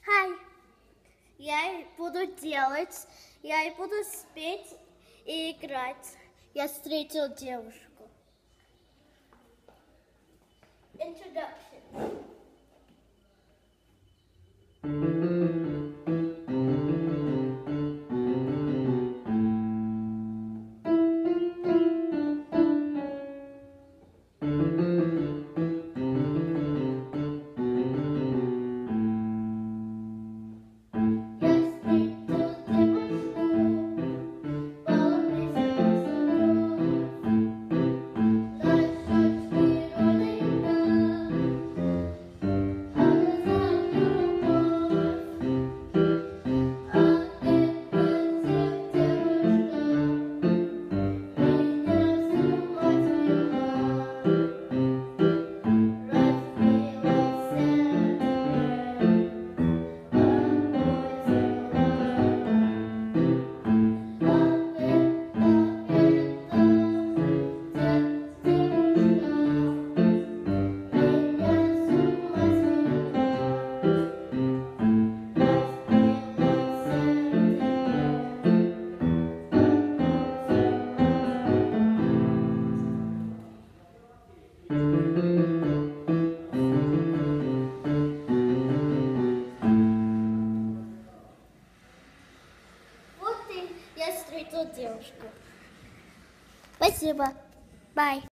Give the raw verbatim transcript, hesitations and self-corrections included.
Hi. Я буду делать, я буду спеть и играть. Я встретил девушку. Introduction. Вот и я встретила девушку. Спасибо. Bye.